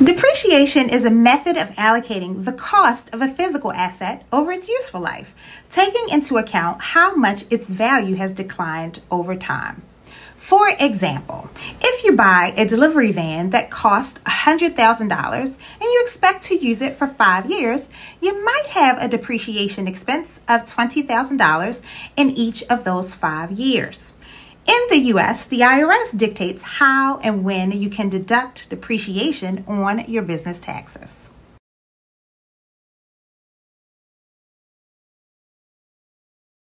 Depreciation is a method of allocating the cost of a physical asset over its useful life, taking into account how much its value has declined over time. For example, if you buy a delivery van that costs $100,000 and you expect to use it for 5 years, you might have a depreciation expense of $20,000 in each of those 5 years. In the U.S., the IRS dictates how and when you can deduct depreciation on your business taxes.